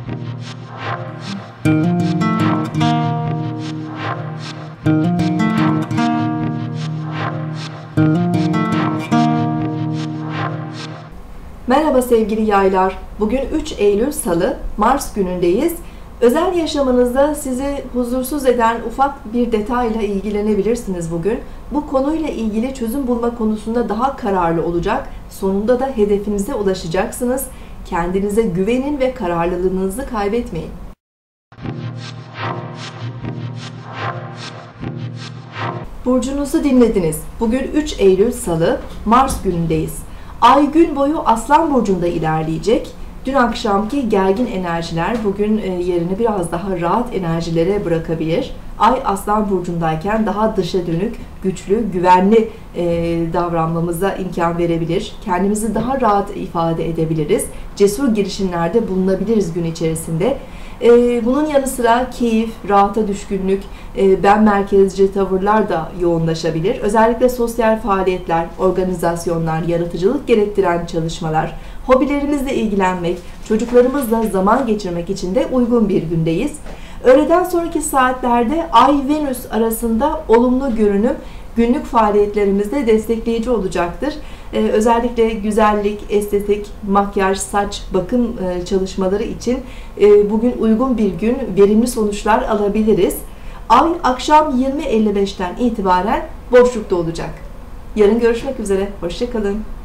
Merhaba sevgili yaylar. Bugün 3 Eylül Salı, Mars günündeyiz. Özel yaşamınızda sizi huzursuz eden ufak bir detayla ilgilenebilirsiniz bugün. Bu konuyla ilgili çözüm bulma konusunda daha kararlı olacak. Sonunda da hedefinize ulaşacaksınız. Kendinize güvenin ve kararlılığınızı kaybetmeyin. Burcunuzu dinlediniz. Bugün 3 Eylül Salı, Mars günündeyiz. Ay gün boyu Aslan Burcu'nda ilerleyecek. Dün akşamki gergin enerjiler bugün yerini biraz daha rahat enerjilere bırakabilir. Ay Aslan Burcu'ndayken daha dışa dönük, güçlü, güvenli davranmamıza imkan verebilir. Kendimizi daha rahat ifade edebiliriz. Cesur girişimlerde bulunabiliriz gün içerisinde. Bunun yanı sıra keyif, rahata düşkünlük, ben merkezci tavırlar da yoğunlaşabilir. Özellikle sosyal faaliyetler, organizasyonlar, yaratıcılık gerektiren çalışmalar, hobilerimizle ilgilenmek, çocuklarımızla zaman geçirmek için de uygun bir gündeyiz. Öğleden sonraki saatlerde Ay-Venüs arasında olumlu görünüm günlük faaliyetlerimizde destekleyici olacaktır. Özellikle güzellik, estetik, makyaj, saç, bakım çalışmaları için bugün uygun bir gün, verimli sonuçlar alabiliriz. Ay akşam 20.55'ten itibaren boşlukta olacak. Yarın görüşmek üzere, hoşça kalın.